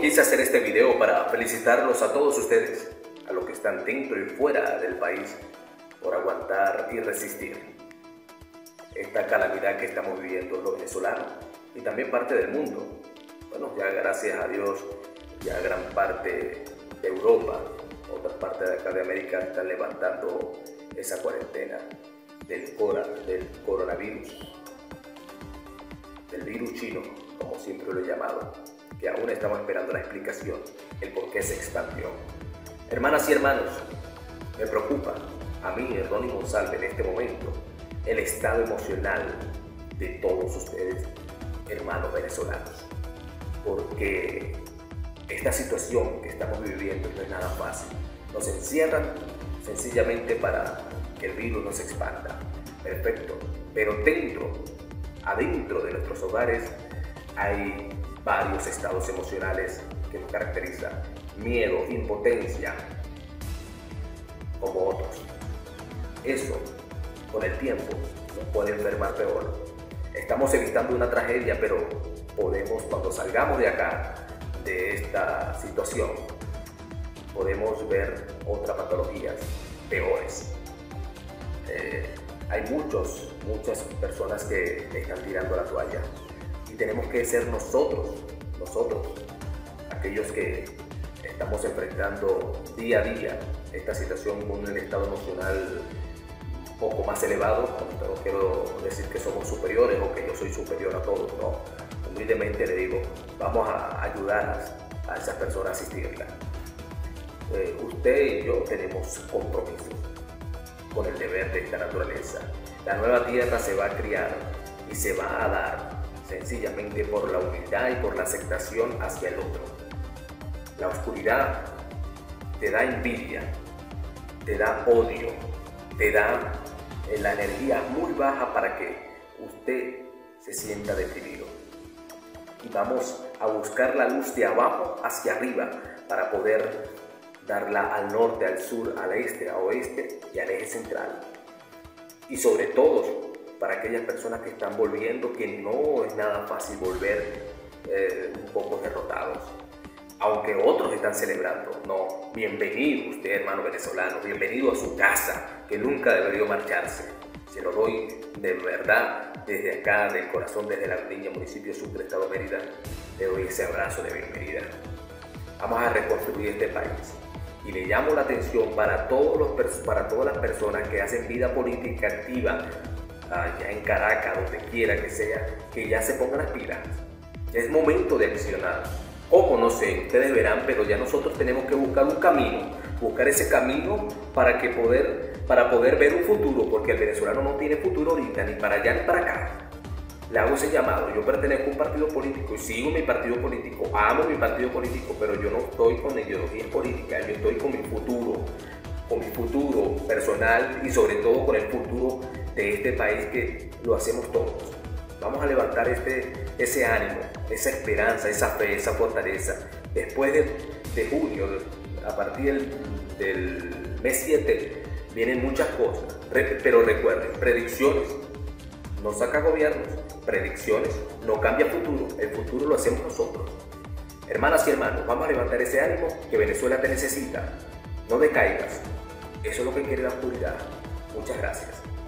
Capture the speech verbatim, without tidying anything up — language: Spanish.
quise hacer este video para felicitarlos a todos ustedes, a los que están dentro y fuera del país, por aguantar y resistir esta calamidad que estamos viviendo los venezolanos y también parte del mundo. Bueno, ya gracias a Dios, ya gran parte de Europa, otra parte de acá de América están levantando esa cuarentena del, cora, del coronavirus, del virus chino, como siempre lo he llamado, que aún estamos esperando la explicación, el por qué se expandió. Hermanas y hermanos, me preocupa a mí, Ronnie González, en este momento, el estado emocional de todos ustedes, hermanos venezolanos, porque esta situación que estamos viviendo no es nada fácil. Nos encierran sencillamente para que el virus no se expanda. Perfecto, pero dentro, adentro de nuestros hogares hay varios estados emocionales que nos caracterizan: miedo, impotencia, como otros. Eso, con el tiempo, nos puede enfermar peor. Estamos evitando una tragedia, pero podemos, cuando salgamos de acá, de esta situación, podemos ver otras patologías peores. Eh, hay muchos, muchas personas que están tirando la toalla y tenemos que ser nosotros, nosotros, aquellos que estamos enfrentando día a día esta situación con un estado emocional un poco más elevado. No quiero decir que somos superiores o que yo soy superior a todos, no. Humildemente le digo, vamos a ayudar a esas personas a asistirla. Eh, usted y yo tenemos compromiso con el deber de esta naturaleza. La nueva tierra se va a criar y se va a dar sencillamente por la humildad y por la aceptación hacia el otro. La oscuridad te da envidia, te da odio, te da la energía muy baja para que usted se sienta deprimido. Y vamos a buscar la luz de abajo hacia arriba para poder darla al norte, al sur, al este, al oeste y al eje central. Y sobre todo para aquellas personas que están volviendo, que no es nada fácil volver eh, un poco derrotados. Aunque otros están celebrando, no, bienvenido usted, hermano venezolano, bienvenido a su casa, que nunca debería marcharse. Se lo doy de verdad desde acá, del corazón, desde La Niña, municipio Sucre, estado Mérida, le doy ese abrazo de bienvenida. Vamos a reconstruir este país. Y le llamo la atención para, todos los, para todas las personas que hacen vida política activa, allá en Caracas, donde quiera que sea, que ya se pongan las pilas. Ya es momento de accionar. ¿Cómo? No sé, ustedes verán, pero ya nosotros tenemos que buscar un camino, buscar ese camino para, que poder, para poder ver un futuro, porque el venezolano no tiene futuro ahorita, ni para allá ni para acá. Le hago ese llamado. Yo pertenezco a un partido político y sigo mi partido político, amo mi partido político, pero yo no estoy con ideologías políticas, yo estoy con mi futuro, con mi futuro personal y sobre todo con el futuro de este país, que lo hacemos todos. Vamos a levantar este, ese ánimo, esa esperanza, esa fe, esa fortaleza. Después de, de junio, a partir del, del mes siete, vienen muchas cosas. Re, pero recuerden, predicciones no saca gobiernos, predicciones no cambia futuro, el futuro lo hacemos nosotros. Hermanas y hermanos, vamos a levantar ese ánimo, que Venezuela te necesita. No decaigas, eso es lo que quiere la oscuridad. Muchas gracias.